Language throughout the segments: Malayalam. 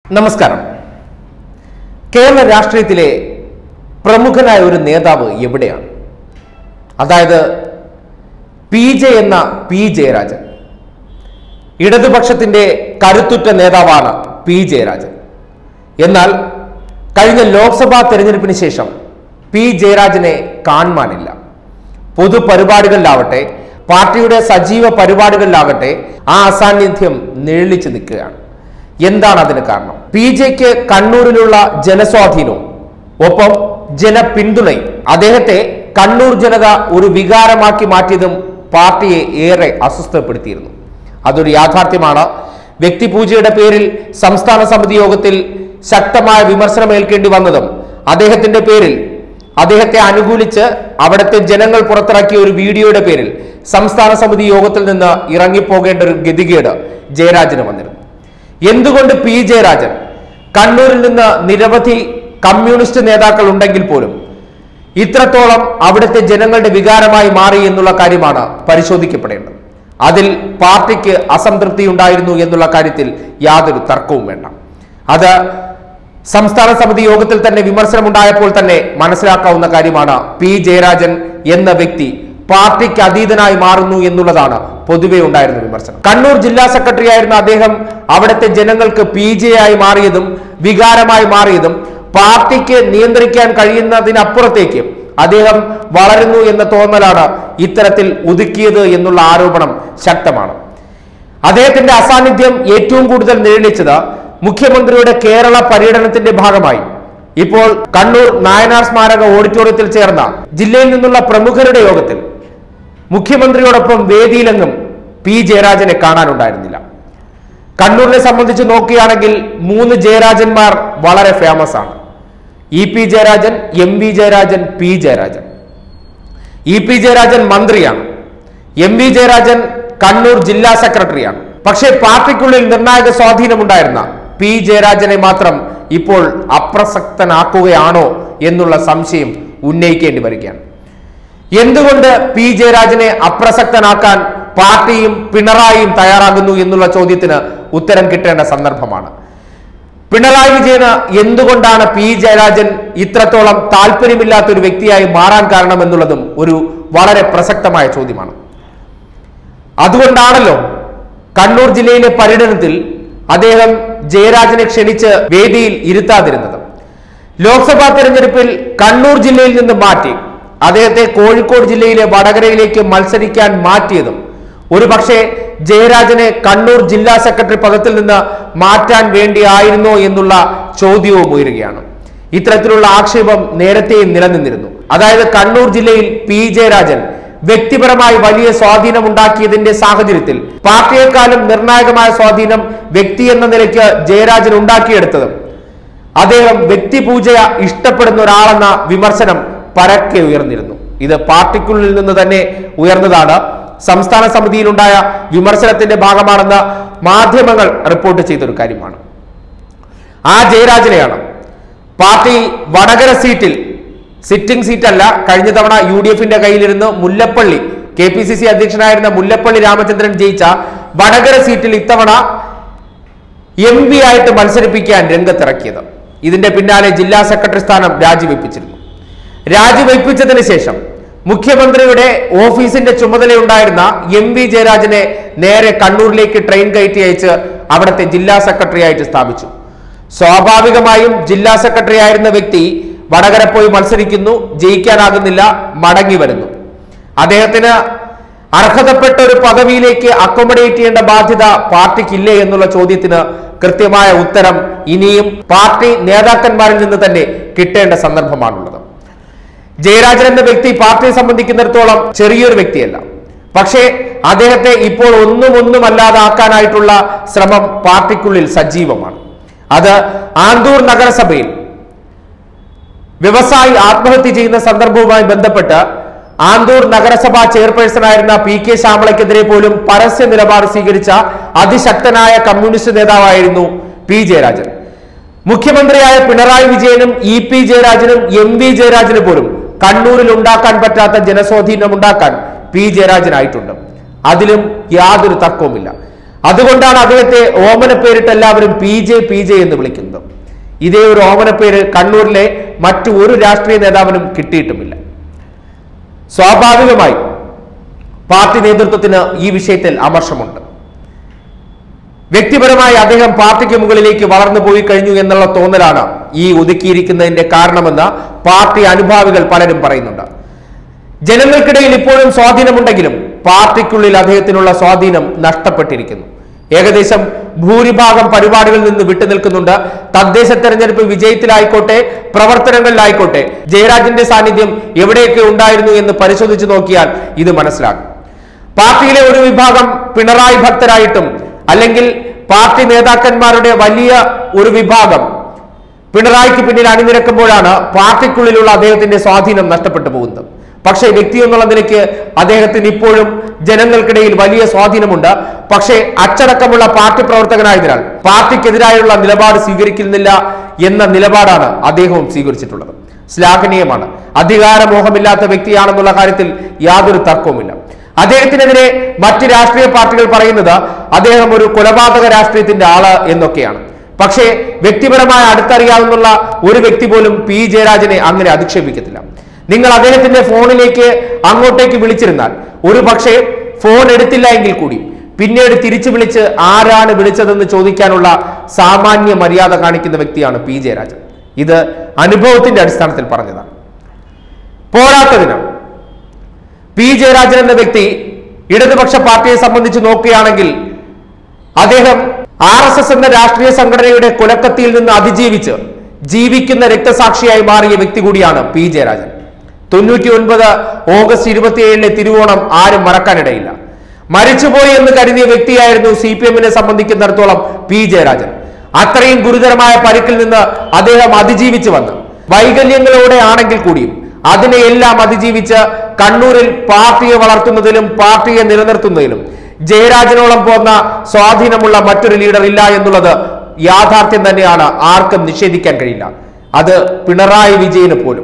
നമസ്കാരം. കേരള രാഷ്ട്രീയത്തിലെ പ്രമുഖനായ ഒരു നേതാവ് എവിടെയാണ്? അതായത് പി ജയരാജൻ. ഇടതുപക്ഷത്തിന്റെ കരുത്തുറ്റ നേതാവാണ് പി ജയരാജൻ. എന്നാൽ കഴിഞ്ഞ ലോക്സഭാ തെരഞ്ഞെടുപ്പിന് ശേഷം പി ജയരാജനെ കാണുവാനില്ല. പൊതുപരിപാടികളിലാവട്ടെ, പാർട്ടിയുടെ സജീവ പരിപാടികളിലാകട്ടെ ആ അസാന്നിധ്യം നിഴലിച്ചു നിൽക്കുകയാണ്. എന്താണ് അതിന് കാരണം? പി ജെക്ക് കണ്ണൂരിലുള്ള ജനസ്വാധീനവും ഒപ്പം ജനപിന്തുണയും അദ്ദേഹത്തെ കണ്ണൂർ ജനത ഒരു വികാരമാക്കി മാറ്റിയതും പാർട്ടിയെ ഏറെ അസ്വസ്ഥപ്പെടുത്തിയിരുന്നു. അതൊരു യാഥാർത്ഥ്യമാണ്. വ്യക്തിപൂജയുടെ പേരിൽ സംസ്ഥാന സമിതി യോഗത്തിൽ ശക്തമായ വിമർശനം ഏൽക്കേണ്ടി വന്നതും അദ്ദേഹത്തിന്റെ പേരിൽ അദ്ദേഹത്തെ അനുകൂലിച്ച് അവിടുത്തെ ജനങ്ങൾ പുറത്തിറക്കിയ ഒരു വീഡിയോയുടെ പേരിൽ സംസ്ഥാന സമിതി യോഗത്തിൽ നിന്ന് ഇറങ്ങിപ്പോകേണ്ട ഒരു ഗതികേട് ജയരാജന് വന്നിരുന്നു. എന്തുകൊണ്ട് പി ജയരാജൻ കണ്ണൂരിൽ നിന്ന് നിരവധി കമ്മ്യൂണിസ്റ്റ് നേതാക്കൾ ഉണ്ടെങ്കിൽ പോലും ഇത്രത്തോളം അവിടുത്തെ ജനങ്ങളുടെ വികാരമായി മാറി എന്നുള്ള കാര്യമാണ് പരിശോധിക്കപ്പെടേണ്ടത്. അതിൽ പാർട്ടിക്ക് അസംതൃപ്തി ഉണ്ടായിരുന്നു എന്നുള്ള കാര്യത്തിൽ യാതൊരു തർക്കവും വേണ്ട. അത് സംസ്ഥാന സമിതി യോഗത്തിൽ തന്നെ വിമർശനം ഉണ്ടായപ്പോൾ തന്നെ മനസ്സിലാക്കാവുന്ന കാര്യമാണ്. പി ജയരാജൻ എന്ന വ്യക്തി പാർട്ടിക്ക് അതീതനായി മാറുന്നു എന്നുള്ളതാണ് പൊതുവെ ഉണ്ടായിരുന്ന വിമർശനം. കണ്ണൂർ ജില്ലാ സെക്രട്ടറി ആയിരുന്ന അദ്ദേഹം അവിടുത്തെ ജനങ്ങൾക്ക് പി ജെ ആയി മാറിയതും വികാരമായി മാറിയതും പാർട്ടിക്ക് നിയന്ത്രിക്കാൻ കഴിയുന്നതിനപ്പുറത്തേക്ക് അദ്ദേഹം വളരുന്നു എന്ന തോന്നലാണ് ഇത്തരത്തിൽ ഒതുക്കിയത് എന്നുള്ള ആരോപണം ശക്തമാണ്. അദ്ദേഹത്തിന്റെ അസാന്നിധ്യം ഏറ്റവും കൂടുതൽ നിഴലിച്ചത് മുഖ്യമന്ത്രിയുടെ കേരള പര്യടനത്തിന്റെ ഭാഗമായി ഇപ്പോൾ കണ്ണൂർ നായനാർ സ്മാരക ഓഡിറ്റോറിയത്തിൽ ചേർന്ന ജില്ലയിൽ നിന്നുള്ള പ്രമുഖരുടെ യോഗത്തിൽ മുഖ്യമന്ത്രിയോടൊപ്പം വേദിയിലെങ്ങും പി ജയരാജനെ കാണാനുണ്ടായിരുന്നില്ല. കണ്ണൂരിനെ സംബന്ധിച്ച് നോക്കുകയാണെങ്കിൽ 3 ജയരാജന്മാർ വളരെ ഫേമസ് ആണ്. E P Jayarajan, M V Jayarajan, P Jayarajan. E P Jayarajan മന്ത്രിയാണ്. എം വി ജയരാജൻ കണ്ണൂർ ജില്ലാ സെക്രട്ടറിയാണ്. പക്ഷേ പാർട്ടിക്കുള്ളിൽ നിർണായക സ്വാധീനമുണ്ടായിരുന്ന പി ജയരാജനെ മാത്രം ഇപ്പോൾ അപ്രസക്തനാക്കുകയാണോ എന്നുള്ള സംശയം ഉന്നയിക്കേണ്ടി വരികയാണ്. എന്തുകൊണ്ട് പി ജയരാജനെ അപ്രസക്തനാക്കാൻ പാർട്ടിയും പിണറായിയും തയ്യാറാകുന്നു എന്നുള്ള ചോദ്യത്തിന് ഉത്തരം കിട്ടേണ്ട സന്ദർഭമാണ്. പിണറായി വിജയന് എന്തുകൊണ്ടാണ് പി ജയരാജൻ ഇത്രത്തോളം താല്പര്യമില്ലാത്ത ഒരു വ്യക്തിയായി മാറാൻ കാരണം എന്നുള്ളതും ഒരു വളരെ പ്രസക്തമായ ചോദ്യമാണ്. അതുകൊണ്ടാണല്ലോ കണ്ണൂർ ജില്ലയിലെ പര്യടനത്തിൽ അദ്ദേഹം ജയരാജനെ ക്ഷണിച്ച് വേദിയിൽ ഇരുത്താതിരുന്നത്. ലോക്സഭാ തെരഞ്ഞെടുപ്പിൽ കണ്ണൂർ ജില്ലയിൽ നിന്ന് മാറ്റി അദ്ദേഹത്തെ കോഴിക്കോട് ജില്ലയിലെ വടകരയിലേക്ക് മത്സരിക്കാൻ മാറ്റിയതും ഒരു പക്ഷേ ജയരാജനെ കണ്ണൂർ ജില്ലാ സെക്രട്ടറി പദത്തിൽ നിന്ന് മാറ്റാൻ വേണ്ടിയായിരുന്നോ എന്നുള്ള ചോദ്യവും ഉയരുകയാണ്. ഇത്തരത്തിലുള്ള ആക്ഷേപം നേരത്തെയും നിലനിന്നിരുന്നു. അതായത് കണ്ണൂർ ജില്ലയിൽ പി ജയരാജൻ വ്യക്തിപരമായി വലിയ സ്വാധീനം ഉണ്ടാക്കിയതിന്റെ സാഹചര്യത്തിൽ പാർട്ടിയെക്കാളും നിർണായകമായ സ്വാധീനം വ്യക്തി എന്ന നിലയ്ക്ക് ജയരാജൻ ഉണ്ടാക്കിയെടുത്തതും അദ്ദേഹം വ്യക്തിപൂജ ഇഷ്ടപ്പെടുന്ന ഒരാളെന്ന വിമർശനം പരക്കെ ഉയർന്നിരുന്നു. ഇത് പാർട്ടിക്കുള്ളിൽ നിന്ന് തന്നെ ഉയർന്നതാണ്. സംസ്ഥാന സമിതിയിലുണ്ടായ വിമർശനത്തിന്റെ ഭാഗമാണെന്ന് മാധ്യമങ്ങൾ റിപ്പോർട്ട് ചെയ്തൊരു കാര്യമാണ്. ആ ജയരാജനെയാണ് പാർട്ടി വടകര സീറ്റിൽ, സിറ്റിംഗ് സീറ്റല്ല, കഴിഞ്ഞ തവണ UDFന്റെ കയ്യിലിരുന്ന് മുല്ലപ്പള്ളി KPCC അധ്യക്ഷനായിരുന്ന മുല്ലപ്പള്ളി രാമചന്ദ്രൻ ജയിച്ച വടകര സീറ്റിൽ ഇത്തവണ MP ആയിട്ട് മത്സരിപ്പിക്കാൻ രംഗത്തിറക്കിയത്. ഇതിന്റെ പിന്നാലെ ജില്ലാ സെക്രട്ടറി സ്ഥാനം രാജിവെപ്പിച്ചിരുന്നു. രാജിവെപ്പിച്ചതിന് ശേഷം മുഖ്യമന്ത്രിയുടെ ഓഫീസിന്റെ ചുമതലയുണ്ടായിരുന്ന MV ജയരാജനെ നേരെ കണ്ണൂരിലേക്ക് ട്രെയിൻ കയറ്റി അയച്ച് അവിടുത്തെ ജില്ലാ സെക്രട്ടറി ആയിട്ട് സ്ഥാപിച്ചു. സ്വാഭാവികമായും ജില്ലാ സെക്രട്ടറി ആയിരുന്ന വ്യക്തി വടകര പോയി മത്സരിക്കുന്നു, ജയിക്കാനാകുന്നില്ല, മടങ്ങി വരുന്നു. അദ്ദേഹത്തിന് അർഹതപ്പെട്ട ഒരു പദവിയിലേക്ക് അക്കോമഡേറ്റ് ചെയ്യേണ്ട ബാധ്യത പാർട്ടിക്കില്ലേ എന്നുള്ള ചോദ്യത്തിന് കൃത്യമായ ഉത്തരം ഇനിയും പാർട്ടി നേതാക്കന്മാരിൽ നിന്ന് തന്നെ കിട്ടേണ്ട സന്ദർഭമാണുള്ളത്. ജയരാജൻ എന്ന വ്യക്തി പാർട്ടിയെ സംബന്ധിക്കുന്നിടത്തോളം ചെറിയൊരു വ്യക്തിയല്ല. പക്ഷേ അദ്ദേഹത്തെ ഇപ്പോൾ ഒന്നുമല്ലാതാക്കാനായിട്ടുള്ള ശ്രമം പാർട്ടിക്കുള്ളിൽ സജീവമാണ്. അത് ആന്തൂർ നഗരസഭയിൽ വ്യവസായി ആത്മഹത്യ ചെയ്യുന്ന സന്ദർഭവുമായി ബന്ധപ്പെട്ട് ആന്തൂർ നഗരസഭാ ചെയർപേഴ്സൺ ആയിരുന്ന PK ശ്യാമളയ്ക്കെതിരെ പോലും പരസ്യ നിലപാട് സ്വീകരിച്ച അതിശക്തനായ കമ്മ്യൂണിസ്റ്റ് നേതാവായിരുന്നു പി ജയരാജൻ. മുഖ്യമന്ത്രിയായ പിണറായി വിജയനും ഇ പി ജയരാജനും MV ജയരാജന് പോലും കണ്ണൂരിൽ ഉണ്ടാക്കാൻ പറ്റാത്ത ജനസ്വാധീനം ഉണ്ടാക്കാൻ പി ജയരാജനായിട്ടുണ്ട്. അതിലും യാതൊരു തർക്കവുമില്ല. അതുകൊണ്ടാണ് അദ്ദേഹത്തെ ഓമന പേരിട്ട് എല്ലാവരും PJ എന്ന് വിളിക്കുന്നത്. ഇതേ ഒരു ഓമന പേര് കണ്ണൂരിലെ മറ്റു ഒരു രാഷ്ട്രീയ നേതാവിനും കിട്ടിയിട്ടുമില്ല. സ്വാഭാവികമായി പാർട്ടി നേതൃത്വത്തിന് ഈ വിഷയത്തിൽ അമർഷമുണ്ട്. വ്യക്തിപരമായി അദ്ദേഹം പാർട്ടിക്ക് മുകളിലേക്ക് വളർന്നു പോയി കഴിഞ്ഞു എന്നുള്ള തോന്നലാണ് ഈ ഒതുക്കിയിരിക്കുന്നതിന്റെ കാരണമെന്ന് പാർട്ടി അനുഭാവികൾ പലരും പറയുന്നുണ്ട്. ജനങ്ങൾക്കിടയിൽ ഇപ്പോഴും സ്വാധീനമുണ്ടെങ്കിലും പാർട്ടിക്കുള്ളിൽ അദ്ദേഹത്തിനുള്ള സ്വാധീനം നഷ്ടപ്പെട്ടിരിക്കുന്നു. ഏകദേശം ഭൂരിഭാഗം പരിപാടികളിൽ നിന്ന് വിട്ടുനിൽക്കുന്നുണ്ട്. തദ്ദേശ തെരഞ്ഞെടുപ്പ് വിജയത്തിലായിക്കോട്ടെ പ്രവർത്തനങ്ങളിലായിക്കോട്ടെ ജയരാജന്റെ സാന്നിധ്യം എവിടെയൊക്കെ ഉണ്ടായിരുന്നു എന്ന് പരിശോധിച്ച് നോക്കിയാൽ ഇത് മനസ്സിലാകും. പാർട്ടിയിലെ ഒരു വിഭാഗം പിണറായി ഭക്തരായിട്ടും അല്ലെങ്കിൽ പാർട്ടി നേതാക്കന്മാരുടെ വലിയ ഒരു വിഭാഗം പിണറായിക്ക് പിന്നിൽ അണിനിരക്കുമ്പോഴാണ് പാർട്ടിക്കുള്ളിലുള്ള അദ്ദേഹത്തിന്റെ സ്വാധീനം നഷ്ടപ്പെട്ടു പോകുന്നത്. പക്ഷേ വ്യക്തി എന്നുള്ള നിലയ്ക്ക് അദ്ദേഹത്തിന് ഇപ്പോഴും ജനങ്ങൾക്കിടയിൽ വലിയ സ്വാധീനമുണ്ട്. പക്ഷേ അച്ചടക്കമുള്ള പാർട്ടി പ്രവർത്തകനായതിനാൽ പാർട്ടിക്കെതിരായുള്ള നിലപാട് സ്വീകരിക്കുന്നില്ല എന്ന നിലപാടാണ് അദ്ദേഹവും സ്വീകരിച്ചിട്ടുള്ളത്. ശ്ലാഘനീയമാണ്. അധികാരമോഹമില്ലാത്ത വ്യക്തിയാണെന്നുള്ള കാര്യത്തിൽ യാതൊരു തർക്കവുമില്ല. അദ്ദേഹത്തിനെതിരെ മറ്റ് രാഷ്ട്രീയ പാർട്ടികൾ പറയുന്നത് അദ്ദേഹം ഒരു കൊലപാതക രാഷ്ട്രീയത്തിന്റെ ആള് എന്നൊക്കെയാണ്. പക്ഷേ വ്യക്തിപരമായി അടുത്തറിയാവുന്ന ഒരു വ്യക്തി പോലും ജയരാജനെ അങ്ങനെ അധിക്ഷേപിക്കത്തില്ല. നിങ്ങൾ അദ്ദേഹത്തിന്റെ ഫോണിലേക്ക് അങ്ങോട്ടേക്ക് വിളിച്ചിരുന്നാൽ ഒരു പക്ഷേ ഫോൺ എടുത്തില്ല എങ്കിൽ കൂടി പിന്നീട് തിരിച്ചു വിളിച്ച് ആരാണ് വിളിച്ചതെന്ന് ചോദിക്കാനുള്ള സാമാന്യ മര്യാദ കാണിക്കുന്ന വ്യക്തിയാണ് ജയരാജൻ. ഇത് അനുഭവത്തിന്റെ അടിസ്ഥാനത്തിൽ പറഞ്ഞതാണ്. പോരാത്തതിന് ജയരാജൻ എന്ന വ്യക്തി ഇടതുപക്ഷ പാർട്ടിയെ സംബന്ധിച്ച് നോക്കുകയാണെങ്കിൽ അദ്ദേഹം RSS എന്ന രാഷ്ട്രീയ സംഘടനയുടെ കൊലക്കത്തിയിൽ നിന്ന് അതിജീവിച്ച് ജീവിക്കുന്ന രക്തസാക്ഷിയായി മാറിയ വ്യക്തി കൂടിയാണ് ജയരാജൻ. 99 ഓഗസ്റ്റ് 27 തിരുവോണം ആരും മറക്കാനിടയില്ല. മരിച്ചുപോയി എന്ന് കരുതിയ വ്യക്തിയായിരുന്നു CPM-നെ സംബന്ധിക്കുന്നിടത്തോളം ജയരാജൻ. അത്രയും ഗുരുതരമായ പരിക്കിൽ നിന്ന് അദ്ദേഹം അതിജീവിച്ചു വന്ന് വൈകല്യങ്ങളോടെ ആണെങ്കിൽ കൂടിയും അതിനെയെല്ലാം അതിജീവിച്ച് കണ്ണൂരിൽ പാർട്ടിയെ വളർത്തുന്നതിലും പാർട്ടിയെ നിലനിർത്തുന്നതിലും ജയരാജനോളം പോന്ന സ്വാധീനമുള്ള മറ്റൊരു ലീഡർ ഇല്ല എന്നുള്ളത് യാഥാർത്ഥ്യം തന്നെയാണ്. ആർക്കും നിഷേധിക്കാൻ കഴിയില്ല. അത് പിണറായി വിജയന് പോലും.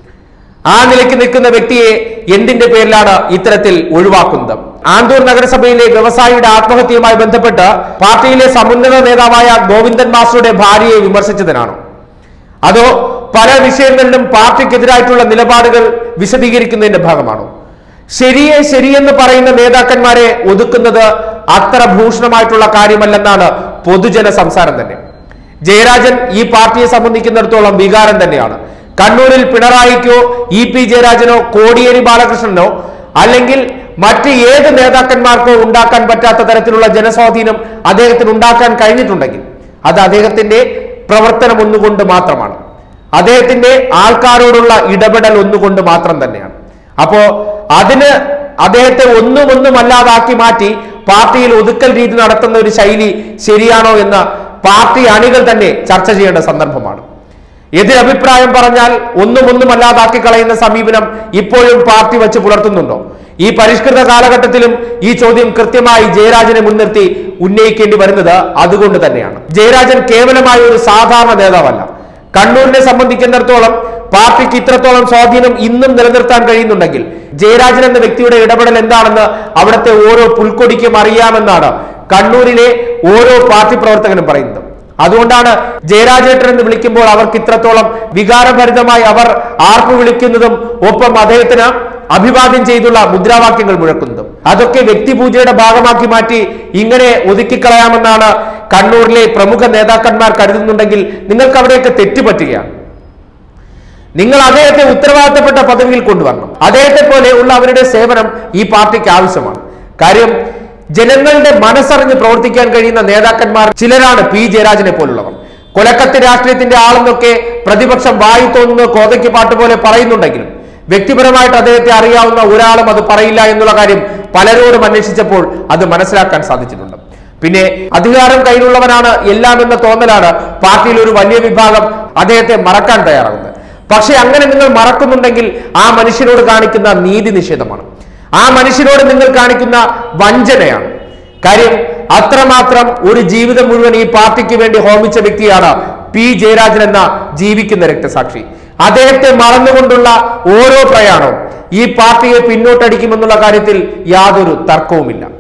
ആ നിലയ്ക്ക് നിൽക്കുന്ന വ്യക്തിയെ എന്തിന്റെ പേരിലാണ് ഇത്തരത്തിൽ ഒഴിവാക്കുന്നത്? ആന്തൂർ നഗരസഭയിലെ വ്യവസായിയുടെ ആത്മഹത്യയുമായി ബന്ധപ്പെട്ട് പാർട്ടിയിലെ സമുന്നത നേതാവായ ഗോവിന്ദൻ മാസ്റ്ററുടെ ഭാര്യയെ വിമർശിച്ചതിനാണോ? അതോ പല വിഷയങ്ങളിലും പാർട്ടിക്കെതിരായിട്ടുള്ള നിലപാടുകൾ വിശദീകരിക്കുന്നതിന്റെ ഭാഗമാണോ? ശരിയെന്ന് പറയുന്ന നേതാക്കന്മാരെ ഒതുക്കുന്നത് അത്ര ഭൂഷണമായിട്ടുള്ള കാര്യമല്ലെന്നാണ് പൊതുജന സംസാരം തന്നെ. ജയരാജൻ ഈ പാർട്ടിയെ സംബന്ധിക്കുന്നിടത്തോളം വികാരം തന്നെയാണ്. കണ്ണൂരിൽ പിണറായിക്കോ ജയരാജനോ കോടിയേരി ബാലകൃഷ്ണനോ അല്ലെങ്കിൽ മറ്റ് ഏത് നേതാക്കന്മാർക്കോ ഉണ്ടാക്കാൻ പറ്റാത്ത തരത്തിലുള്ള ജനസ്വാധീനം അദ്ദേഹത്തിന് ഉണ്ടാക്കാൻ കഴിഞ്ഞിട്ടുണ്ടെങ്കിൽ അത് അദ്ദേഹത്തിന്റെ പ്രവർത്തനം ഒന്നുകൊണ്ട് മാത്രമാണ്. അദ്ദേഹത്തിന്റെ ആൾക്കാരോടുള്ള ഇടപെടൽ ഒന്നുകൊണ്ട് മാത്രം തന്നെയാണ്. അപ്പോ അതിന് അദ്ദേഹത്തെ ഒന്നുമല്ലാതാക്കി മാറ്റി പാർട്ടിയിൽ ഒതുക്കൽ രീതി നടത്തുന്ന ഒരു ശൈലി ശരിയാണോ എന്ന് പാർട്ടി അണികൾ തന്നെ ചർച്ച ചെയ്യേണ്ട സന്ദർഭമാണ്. എതിരഭിപ്രായം പറഞ്ഞാൽ ഒന്നുമല്ലാതാക്കി കളയുന്ന സമീപനം ഇപ്പോഴും പാർട്ടി വെച്ച് പുലർത്തുന്നുണ്ടോ? ഈ പരിഷ്കൃത കാലഘട്ടത്തിലും ഈ ചോദ്യം കൃത്യമായി ജയരാജനെ മുൻനിർത്തി ഉന്നയിക്കേണ്ടി വരുന്നത് അതുകൊണ്ട് തന്നെയാണ്. ജയരാജൻ കേവലമായ ഒരു സാധാരണ നേതാവല്ല. കണ്ണൂരിനെ സംബന്ധിക്കുന്നിടത്തോളം പാർട്ടിക്ക് ഇത്രത്തോളം സ്വാധീനം ഇന്നും നിലനിർത്താൻ കഴിയുന്നുണ്ടെങ്കിൽ ജയരാജൻ എന്ന വ്യക്തിയുടെ ഇടപെടൽ എന്താണെന്ന് അവിടുത്തെ ഓരോ പുൽക്കൊടിക്കും അറിയാമെന്നാണ് കണ്ണൂരിലെ ഓരോ പാർട്ടി പ്രവർത്തകനും പറയുന്നത്. അതുകൊണ്ടാണ് ജയരാജേട്ടൻ എന്ന് വിളിക്കുമ്പോൾ അവർക്ക് ഇത്രത്തോളം വികാരഭരിതമായി അവർ ആർപ്പ് വിളിക്കുന്നതും ഒപ്പം അദ്ദേഹത്തിന് അഭിവാദ്യം ചെയ്തുള്ള മുദ്രാവാക്യങ്ങൾ മുഴക്കുന്നതും. അതൊക്കെ വ്യക്തിപൂജയുടെ ഭാഗമാക്കി മാറ്റി ഇങ്ങനെ ഒതുക്കിക്കളയാമെന്നാണ് കണ്ണൂരിലെ പ്രമുഖ നേതാക്കന്മാർ കരുതുന്നുണ്ടെങ്കിൽ നിങ്ങൾക്ക് അവിടെയൊക്കെ തെറ്റുപറ്റുകയാണ്. നിങ്ങൾ അദ്ദേഹത്തെ ഉത്തരവാദിത്തപ്പെട്ട പദവിയിൽ കൊണ്ടുവരണം. അദ്ദേഹത്തെ പോലെ ഉള്ള അവരുടെ സേവനം ഈ പാർട്ടിക്ക് ആവശ്യമാണ്. കാര്യം ജനങ്ങളുടെ മനസ്സറിഞ്ഞ് പ്രവർത്തിക്കാൻ കഴിയുന്ന നേതാക്കന്മാർ ചിലരാണ് ജയരാജനെ പോലുള്ളവർ. കൊലക്കത്തി രാഷ്ട്രീയത്തിന്റെ ആളെന്നൊക്കെ പ്രതിപക്ഷം വായി തോന്നുന്ന കോതയ്ക്ക് പാട്ട് പോലെ പറയുന്നുണ്ടെങ്കിലും വ്യക്തിപരമായിട്ട് അദ്ദേഹത്തെ അറിയാവുന്ന ഒരാളും അത് പറയില്ല എന്നുള്ള കാര്യം പലരോടും അന്വേഷിച്ചപ്പോൾ അത് മനസ്സിലാക്കാൻ സാധിച്ചിട്ടുണ്ട്. പിന്നെ അധികാരം കയ്യിലുള്ളവനാണ് എല്ലാം എന്ന തോന്നലാണ് പാർട്ടിയിൽ ഒരു വലിയ വിഭാഗം അദ്ദേഹത്തെ മറക്കാൻ തയ്യാറാകുന്നത്. പക്ഷെ അങ്ങനെ നിങ്ങൾ മറക്കുന്നുണ്ടെങ്കിൽ ആ മനുഷ്യനോട് കാണിക്കുന്ന നീതി നിഷേധമാണ്. ആ മനുഷ്യനോട് നിങ്ങൾ കാണിക്കുന്ന വഞ്ചനയാണ്. കാര്യം അത്രമാത്രം ഒരു ജീവിതം മുഴുവൻ ഈ പാർട്ടിക്ക് വേണ്ടി ഹോമിച്ച വ്യക്തിയാണ് ജയരാജൻ എന്ന ജീവിക്കുന്ന രക്തസാക്ഷി. അദ്ദേഹത്തെ മറന്നുകൊണ്ടുള്ള ഓരോ പ്രയാണവും ഈ പാർട്ടിയെ പിന്നോട്ടടിക്കുമെന്നുള്ള കാര്യത്തിൽ യാതൊരു തർക്കവുമില്ല.